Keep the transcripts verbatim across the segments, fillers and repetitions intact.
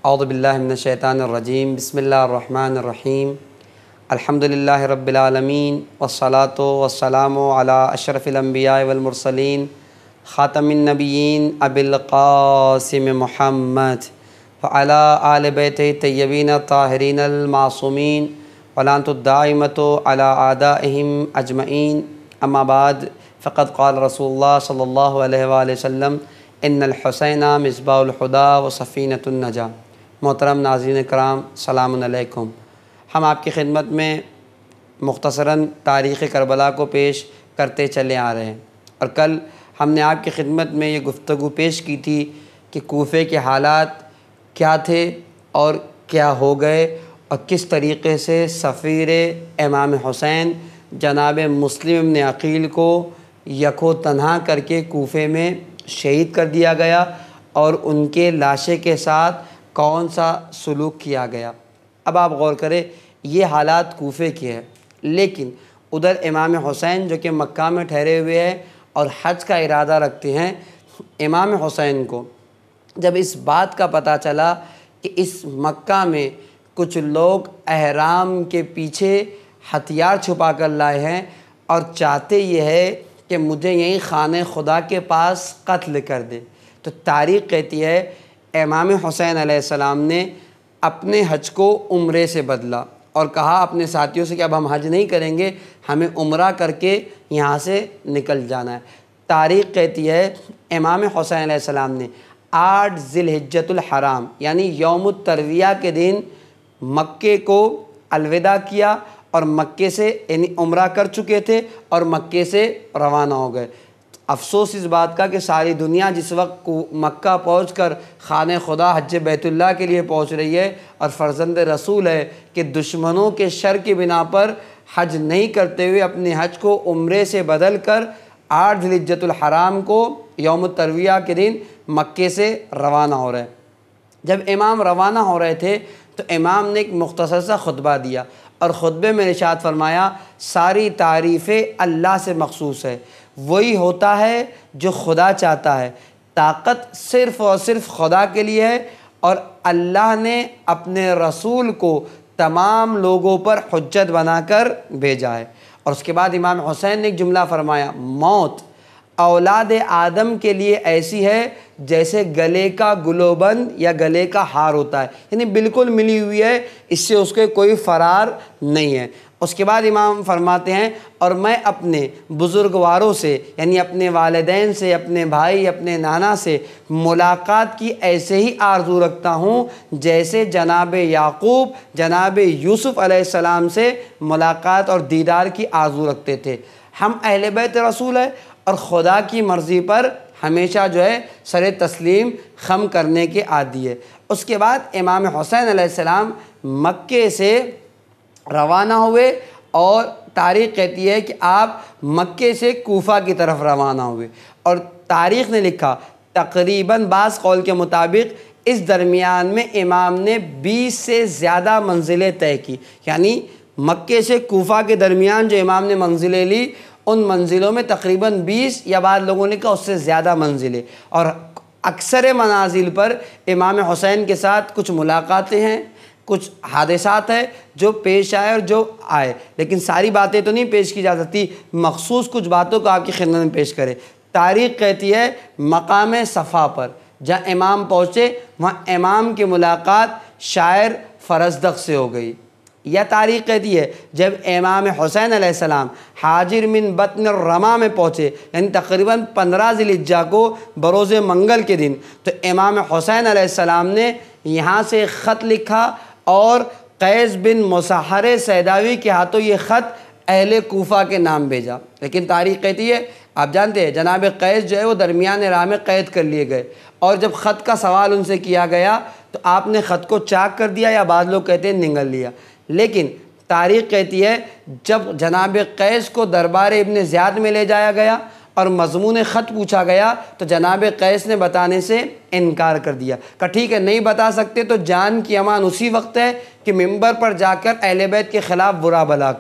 اعوذ باللہ من الشیطان الرجیم بسم اللہ الرحمن الرحیم الحمدللہ رب العالمین والصلاة والسلام علی اشرف الانبیاء والمرسلین خاتم النبیین ابی القاسم محمد وعلی آل بیتہ الطیبین الطاہرین المعصومین ولعنۃ الدائمۃ علی اعدائہم اجمعین اما بعد فقد قال رسول اللہ صلی اللہ علیہ وآلہ وسلم ان الحسین مصباح الہدی و سفینۃ النجاۃ۔ محترم ناظرین کرام سلام علیکم۔ ہم آپ کی خدمت میں مختصراً تاریخ کربلا کو پیش کرتے چلے آ رہے ہیں، اور کل ہم نے آپ کی خدمت میں یہ گفتگو پیش کی تھی کہ کوفے کے حالات کیا تھے اور کیا ہو گئے، اور کس طریقے سے سفیر امام حسین جناب مسلم ابن عقیل کو یکو تنہا کر کے کوفے میں شہید کر دیا گیا، اور ان کے لاشے کے ساتھ کون سا سلوک کیا گیا۔ اب آپ غور کریں، یہ حالات کوفے کے ہیں، لیکن ادھر امام حسین جو کہ مکہ میں ٹھہرے ہوئے ہیں اور حج کا ارادہ رکھتے ہیں، امام حسین کو جب اس بات کا پتہ چلا کہ اس مکہ میں کچھ لوگ احرام کے پیچھے ہتھیار چھپا کر لائے ہیں اور چاہتے یہ ہے کہ مجھے یہیں خانہ خدا کے پاس قتل کر دے، تو تاریخ کہتی ہے امام حسین علیہ السلام نے اپنے حج کو عمرے سے بدلا اور کہا اپنے ساتھیوں سے کہ اب ہم حج نہیں کریں گے، ہمیں عمرہ کر کے یہاں سے نکل جانا ہے۔ تاریخ کہتی ہے امام حسین علیہ السلام نے آٹھ ذی الحجۃ الحرام یعنی یوم الترویہ کے دن مکے کو الوداع کیا، اور مکے سے یعنی عمرہ کر چکے تھے اور مکے سے روانہ ہو گئے۔ افسوس اس بات کا کہ ساری دنیا جس وقت مکہ پہنچ کر خانہ خدا حج بیت اللہ کے لیے پہنچ رہی ہے اور فرزند رسول ہے کہ دشمنوں کے شر کی بنا پر حج نہیں کرتے ہوئے اپنے حج کو عمرے سے بدل کر آٹھ ذی الحجۃ الحرام کو یوم الترویہ کے دن مکے سے روانہ ہو رہے ہیں۔ جب امام روانہ ہو رہے تھے تو امام نے ایک مختصر سا خطبہ دیا، اور خطبے میں ارشاد فرمایا ساری تعریفیں اللہ سے مخصوص ہے، وہی ہوتا ہے جو خدا چاہتا ہے، طاقت صرف اور صرف خدا کے لیے ہے، اور اللہ نے اپنے رسول کو تمام لوگوں پر حجت بنا کر بھیجا ہے۔ اور اس کے بعد امام حسین نے ایک جملہ فرمایا، موت اولاد آدم کے لیے ایسی ہے جیسے گلے کا گلوبند یا گلے کا ہار ہوتا ہے، یعنی بالکل ملی ہوئی ہے، اس سے اس کے کوئی فرار نہیں ہے۔ اس کے بعد امام فرماتے ہیں اور میں اپنے بزرگواروں سے یعنی اپنے والدین سے، اپنے بھائی، اپنے نانا سے ملاقات کی ایسے ہی آرزو رکھتا ہوں جیسے جناب یعقوب جناب یوسف علیہ السلام سے ملاقات اور دیدار کی آرزو رکھتے تھے۔ ہم اہل بیت رسول ہیں اور خدا کی مرضی پر ہمیشہ جو ہے سر تسلیم خم کرنے کے عادی ہے۔ اس کے بعد امام حسین علیہ السلام مکے سے روانہ ہوئے، اور تاریخ کہتی ہے کہ آپ مکے سے کوفہ کی طرف روانہ ہوئے، اور تاریخ نے لکھا تقریباً بعض قول کے مطابق اس درمیان میں امام نے بیس سے زیادہ منزلیں طے کی، یعنی مکے سے کوفہ کے درمیان جو امام نے منزلیں لی ان منزلوں میں تقریباً بیس یا بعض لوگوں نے کہا اس سے زیادہ منزلیں، اور اکثر منازل پر امام حسین کے ساتھ کچھ ملاقاتیں ہیں، کچھ حادثات ہیں جو پیش آئے اور جو آئے، لیکن ساری باتیں تو نہیں پیش کی جا سکتی، مخصوص کچھ باتوں کو آپ کی خدمت میں پیش کرے۔ تاریخ کہتی ہے مقام صفا پر جہاں امام پہنچے وہاں امام کی ملاقات شاعر فرزدق سے ہو گئی، یا تاریخ کہتی ہے جب امام حسین علیہ السلام حاجر من بطن الرما میں پہنچے یعنی تقریباً پندرہ ذی الحجہ کو بروز منگل کے دن، تو امام حسین علیہ السلام نے یہاں سے خط لکھا، اور قیس بن مصحر سیداوی کے ہاتھوں یہ خط اہل کوفہ کے نام بھیجا۔ لیکن تاریخ کہتی ہے آپ جانتے ہیں جناب قیس جو ہے وہ درمیان راہ میں قید کر لیے گئے، اور جب خط کا سوال ان سے کیا گیا تو آپ نے خط کو چاک کر دیا، یا بعض لوگ کہتے ہیں نگل لیا۔ لیکن تاریخ کہتی ہے جب جناب قیس کو دربار ابن زیاد میں لے جایا گیا اور مضمون خط پوچھا گیا تو جناب قیس نے بتانے سے انکار کر دیا، کہ ٹھیک ہے نہیں بتا سکتے تو جان کی امان اسی وقت ہے کہ منبر پر جا کر اہل بیت کے خلاف برا بھلا کہو۔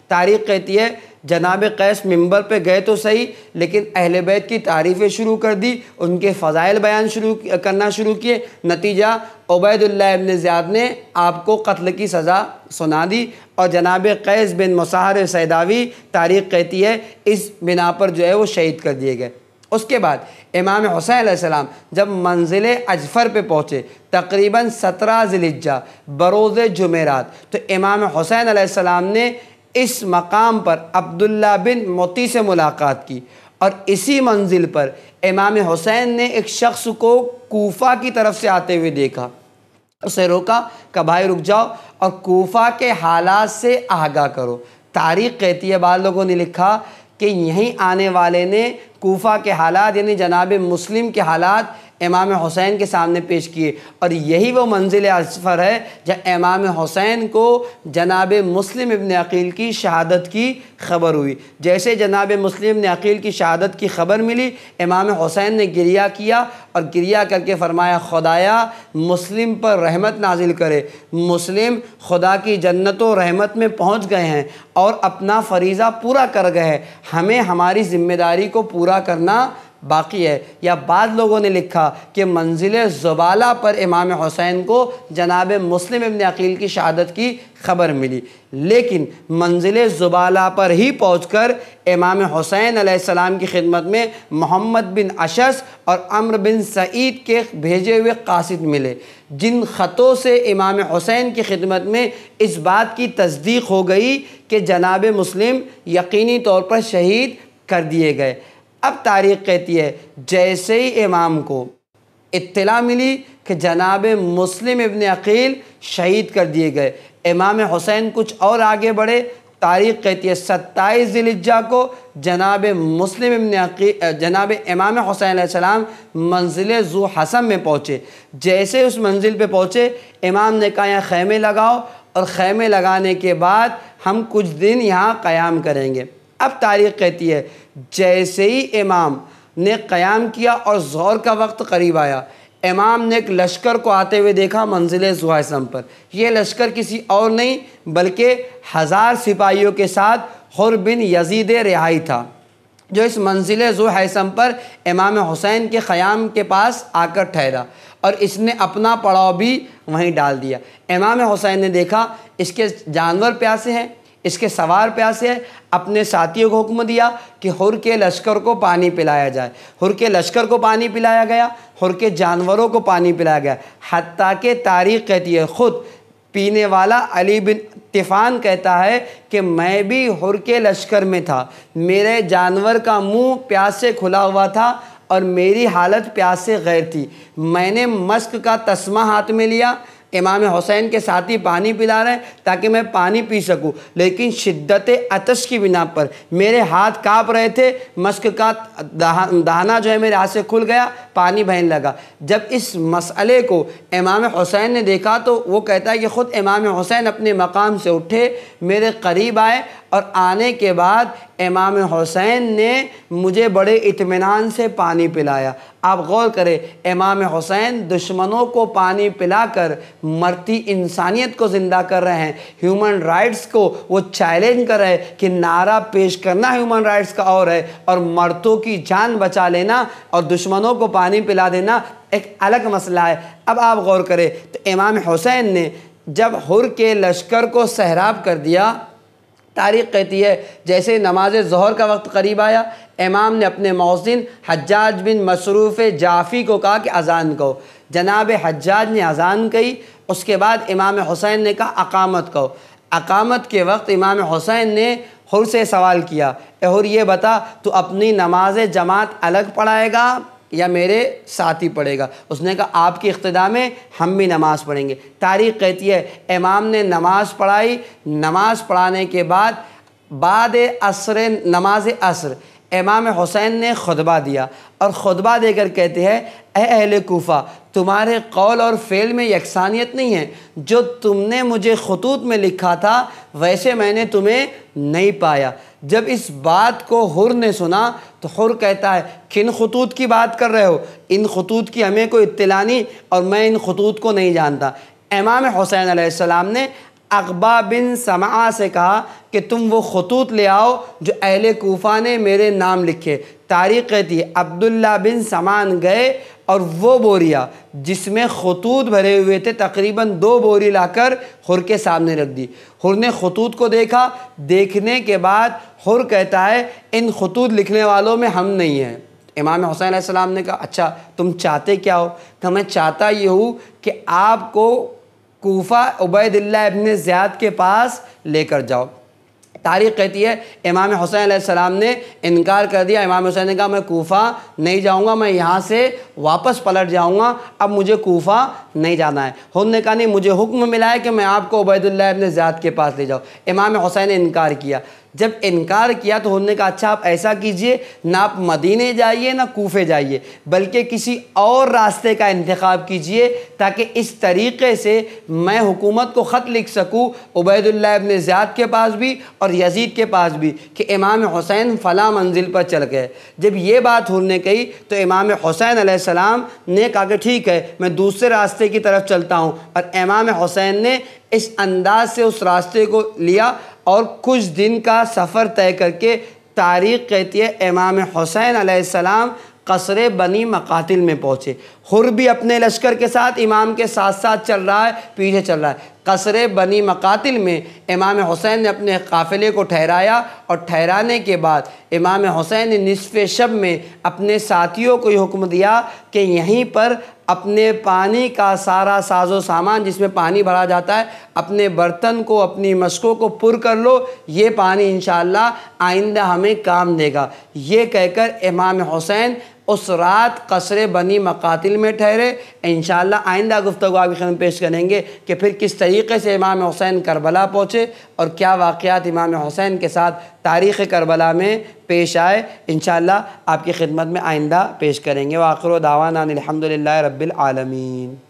تاریخ کہتی ہے جناب قیس منبر پہ گئے تو صحیح، لیکن اہل بیت کی تعریفیں شروع کر دی، ان کے فضائل بیان شروع کرنا شروع کیے، نتیجہ عبید اللہ ابن زیاد نے آپ کو قتل کی سزا سنا دی، اور جناب قیس بن مصہر سیداوی تاریخ کہتی ہے اس بنا پر جو ہے وہ شہید کر دیے گئے۔ اس کے بعد امام حسین علیہ السلام جب منزل اجفر پہ پہنچے تقریباً سترہ ذی الحجہ بروز جمعرات، تو امام حسین علیہ السلام نے اس مقام پر عبداللہ بن موتی سے ملاقات کی، اور اسی منزل پر امام حسین نے ایک شخص کو کوفہ کی طرف سے آتے ہوئے دیکھا، اسے روکا کہ بھائی رک جاؤ اور کوفہ کے حالات سے آگاہ کرو۔ تاریخ کہتی ہے، بعض لوگوں نے لکھا کہ یہیں آنے والے نے کوفہ کے حالات یعنی جناب مسلم کے حالات امام حسین کے سامنے پیش کیے، اور یہی وہ منزل اجفر ہے جہاں امام حسین کو جناب مسلم ابن عقیل کی شہادت کی خبر ہوئی۔ جیسے جناب مسلم ابن عقیل کی شہادت کی خبر ملی، امام حسین نے گریہ کیا اور گریہ کر کے فرمایا خدایا مسلم پر رحمت نازل کرے، مسلم خدا کی جنت و رحمت میں پہنچ گئے ہیں اور اپنا فریضہ پورا کر گئے ہیں، ہمیں ہماری ذمہ داری کو پورا کرنا باقی ہے۔ یا بعض لوگوں نے لکھا کہ منزل زبالہ پر امام حسین کو جناب مسلم ابن عقیل کی شہادت کی خبر ملی، لیکن منزل زبالہ پر ہی پہنچ کر امام حسین علیہ السلام کی خدمت میں محمد بن اشعث اور عمرو بن سعید کے بھیجے ہوئے قاصد ملے، جن خطوں سے امام حسین کی خدمت میں اس بات کی تصدیق ہو گئی کہ جناب مسلم یقینی طور پر شہید کر دیے گئے۔ اب تاریخ کہتی ہے جیسے ہی امام کو اطلاع ملی کہ جناب مسلم ابن عقیل شہید کر دیے گئے، امام حسین کچھ اور آگے بڑھے۔ تاریخ کہتی ہے ستائیس ذی الحجہ کو جناب مسلم ابن عقیل جناب امام حسین علیہ السلام منزل ذو حسم میں پہنچے۔ جیسے اس منزل پہ پہنچے امام نے کہا یہاں خیمے لگاؤ، اور خیمے لگانے کے بعد ہم کچھ دن یہاں قیام کریں گے۔ اب تاریخ کہتی ہے جیسے ہی امام نے قیام کیا اور ظہر کا وقت قریب آیا، امام نے ایک لشکر کو آتے ہوئے دیکھا منزل ذو حسم پر۔ یہ لشکر کسی اور نہیں بلکہ ہزار سپاہیوں کے ساتھ حر بن یزید رہائی تھا، جو اس منزل ذو حسم پر امام حسین کے خیام کے پاس آ کر ٹھہرا، اور اس نے اپنا پڑاؤ بھی وہیں ڈال دیا۔ امام حسین نے دیکھا اس کے جانور پیاسے ہیں، اس کے سوار پیاسے ہیں، اپنے ساتھیوں کو حکم دیا کہ حر کے لشکر کو پانی پلایا جائے۔ حر کے لشکر کو پانی پلایا گیا، حر کے جانوروں کو پانی پلایا گیا، حتیٰ کہ تاریخ کہتی ہے خود پینے والا علی بن طفان کہتا ہے کہ میں بھی حر کے لشکر میں تھا، میرے جانور کا منہ پیاس سے کھلا ہوا تھا اور میری حالت پیاس سے غیر تھی، میں نے مسک کا تسمہ ہاتھ میں لیا، امام حسین کے ساتھی پانی پلا رہے ہیں تاکہ میں پانی پی سکوں، لیکن شدت عطش کی بنا پر میرے ہاتھ کانپ رہے تھے، مسک کا دہانہ جو ہے میرے ہاتھ سے کھل گیا، پانی بہنے لگا۔ جب اس مسئلے کو امام حسین نے دیکھا تو وہ کہتا ہے کہ خود امام حسین اپنے مقام سے اٹھے، میرے قریب آئے، اور آنے کے بعد امام حسین نے مجھے بڑے اطمینان سے پانی پلایا۔ آپ غور کریں، امام حسین دشمنوں کو پانی پلا کر مرتی انسانیت کو زندہ کر رہے ہیں، ہیومن رائٹس کو وہ چیلنج کر رہے ہیں کہ نعرہ پیش کرنا ہیومن رائٹس کا اور ہے، اور مرتوں کی جان بچا لینا اور دشمنوں کو پانی پلا دینا ایک الگ مسئلہ ہے۔ اب آپ غور کریں تو امام حسین نے جب حر کے لشکر کو سیراب کر دیا، تاریخ کہتی ہے جیسے نماز ظہر کا وقت قریب آیا، امام نے اپنے مؤذن حجاج بن مصروف جعفی کو کہا کہ اذان کہو۔ جناب حجاج نے اذان کہی، اس کے بعد امام حسین نے کہا اقامت کہو۔ اقامت کے وقت امام حسین نے حر سے سوال کیا، اے حر یہ بتا تو اپنی نماز جماعت الگ پڑھائے گا یا میرے ساتھ ہی پڑھے گا؟ اس نے کہا آپ کی اقتداء میں ہم بھی نماز پڑھیں گے۔ تاریخ کہتی ہے امام نے نماز پڑھائی، نماز پڑھانے کے بعد بعد عصر نماز عصر امام حسین نے خطبہ دیا، اور خطبہ دے کر کہتے ہیں اے اہل کوفہ، تمہارے قول اور فعل میں یکسانیت نہیں ہے، جو تم نے مجھے خطوط میں لکھا تھا ویسے میں نے تمہیں نہیں پایا۔ جب اس بات کو حر نے سنا تو حر کہتا ہے کن خطوط کی بات کر رہے ہو؟ ان خطوط کی ہمیں کوئی اطلاع نہیں اور میں ان خطوط کو نہیں جانتا۔ امام حسین علیہ السلام نے عقبہ بن سمعہ سے کہا کہ تم وہ خطوط لے آؤ جو اہل کوفہ نے میرے نام لکھے۔ تاریخ کہتی ہے عبداللہ بن سمان گئے اور وہ بوریا جس میں خطوط بھرے ہوئے تھے تقریباً دو بوری لا کر حر کے سامنے رکھ دی۔ حر نے خطوط کو دیکھا، دیکھنے کے بعد حر کہتا ہے ان خطوط لکھنے والوں میں ہم نہیں ہیں۔ امام حسین علیہ السلام نے کہا اچھا تم چاہتے کیا ہو؟ کہ میں چاہتا یہ ہوں کہ آپ کو کوفہ عبید اللہ ابن زیاد کے پاس لے کر جاؤ۔ تاریخ کہتی ہے امام حسین علیہ السلام نے انکار کر دیا۔ امام حسین نے کہا میں کوفہ نہیں جاؤں گا، میں یہاں سے واپس پلٹ جاؤں گا، اب مجھے کوفہ نہیں جانا ہے۔ حر نے کہا نہیں، مجھے حکم ملا ہے کہ میں آپ کو عبید اللہ ابن زیاد کے پاس لے جاؤں۔ امام حسین نے انکار کیا۔ جب انکار کیا تو حر نے کہا اچھا آپ ایسا کیجئے، نہ آپ مدینے جائیے نہ کوفے جائیے، بلکہ کسی اور راستے کا انتخاب کیجئے تاکہ اس طریقے سے میں حکومت کو خط لکھ سکوں عبید اللہ ابن زیاد کے پاس بھی اور یزید کے پاس بھی کہ امام حسین فلاں منزل پر چل گئے۔ جب یہ بات حر نے کہی تو امام حسین علیہ السلام نے کہا کہ ٹھیک ہے میں دوسرے راستے کی طرف چلتا ہوں، اور امام حسین نے اس انداز سے اس راستے کو لیا اور کچھ دن کا سفر طے کر کے تاریخ کہتی ہے امام حسین علیہ السلام قصر بنی مقاتل میں پہنچے۔ حر بھی اپنے لشکر کے ساتھ امام کے ساتھ ساتھ چل رہا ہے، پیچھے چل رہا ہے۔ قصر بنی مقاتل میں امام حسین نے اپنے قافلے کو ٹھہرایا، اور ٹھہرانے کے بعد امام حسین نے نصف شب میں اپنے ساتھیوں کو یہ حکم دیا کہ یہیں پر اپنے پانی کا سارا ساز و سامان جس میں پانی بھرا جاتا ہے، اپنے برتن کو اپنی مشکوں کو پر کر لو، یہ پانی انشاءاللہ آئندہ ہمیں کام دے گا۔ یہ کہہ کر امام حسین اس رات قصر بنی مقاتل میں ٹھہرے۔ انشاءاللہ آئندہ گفتگو آپ کی خدمت پیش کریں گے کہ پھر کس طریقے سے امام حسین کربلا پہنچے اور کیا واقعات امام حسین کے ساتھ تاریخ کربلا میں پیش آئے، انشاءاللہ آپ کی خدمت میں آئندہ پیش کریں گے۔ وآخر دعوانا الحمدللہ رب العالمین۔